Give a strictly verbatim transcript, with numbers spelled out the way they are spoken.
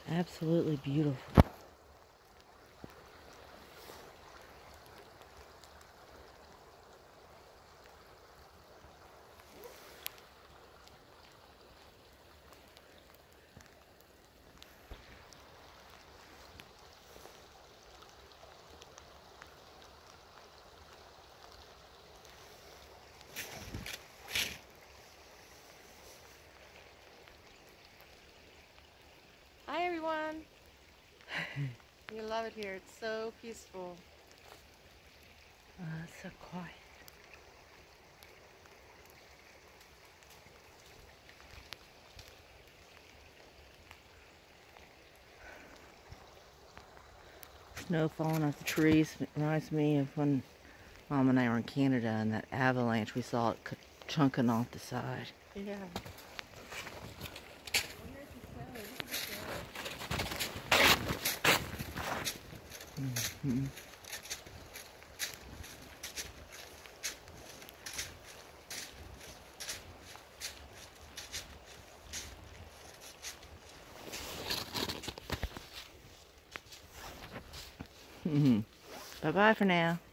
Absolutely beautiful. Hi everyone! You love it here, it's so peaceful. Oh, it's so quiet. Snow falling off the trees. It reminds me of when Mom and I were in Canada and that avalanche, we saw it chunking off the side. Yeah. Mm-hmm. Mm-hmm. Bye-bye for now.